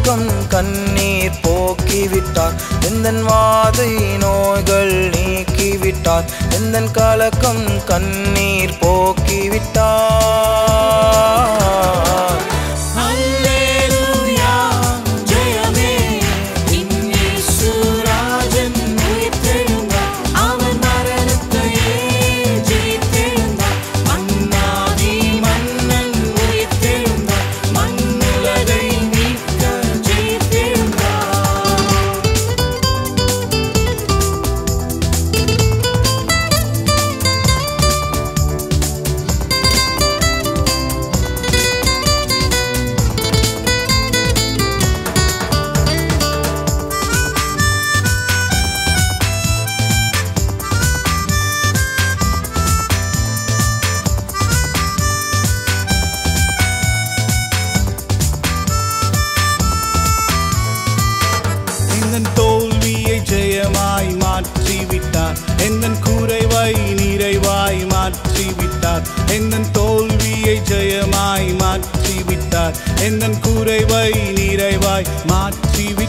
கலக்கம் கண்ணீர் போக்கிவிட்டார் எந்தன் வாதை நோய்கள் நீக்கிவிட்டார் எந்தன் கலக்கம் கண்ணீர் போக்கிவிட்டார் அல்லேலூயா ஜெயமே என் இயேசு ராஜன் உயிர்த்தெழுந்தார் அவன் மரணத்தையே ஜெயித்தெழுந்தார் மன்னாதி மன்னன் உயிர்த்தெழுந்தார் மண்ணுலகை மீட்க ஜெயித்தெழுந்தார் எந்தன் தோல்வியை ஜெயமாய் மாற்றிவிட்டார் எந்தன் குறைவை நிறைவாய் மாற்றிவிட்டார் எந்தன் தோல்வியை ஜெயமாய் மாற்றிவிட்டார் எந்தன் குறைவை நிறைவாய் மாற்றிவிட்டார்